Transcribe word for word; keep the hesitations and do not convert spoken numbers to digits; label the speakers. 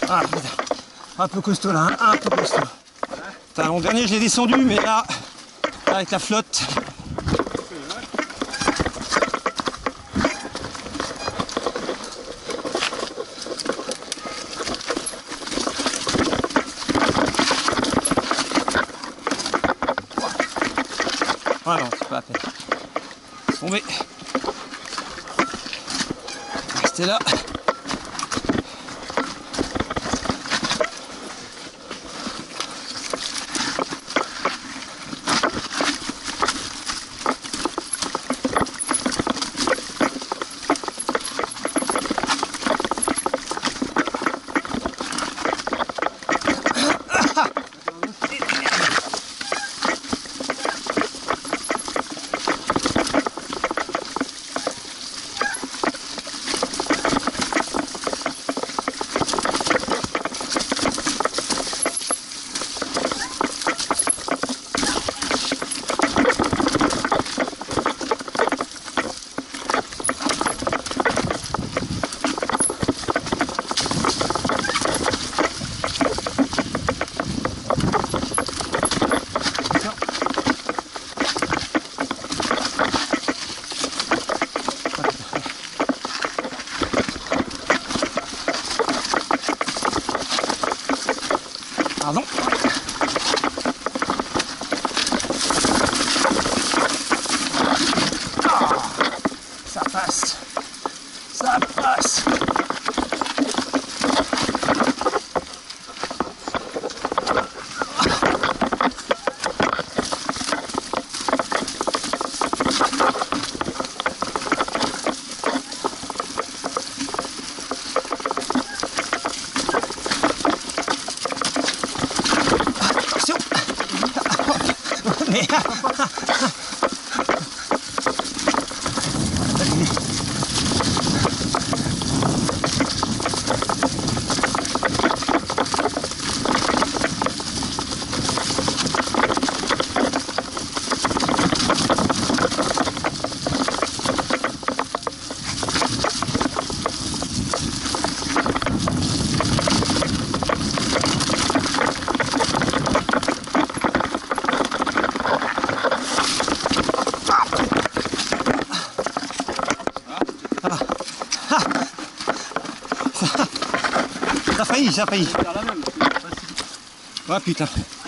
Speaker 1: Ah putain, un peu costaud là, hein, un peu costaud. Putain, l'an dernier je l'ai descendu, mais là, avec la flotte. Ah non, c'est pas la peine. Tombé. Restez là. Pardon. Ah, ça passe. Ça passe. Mais... Ça a failli, ça a failli. Ouais putain.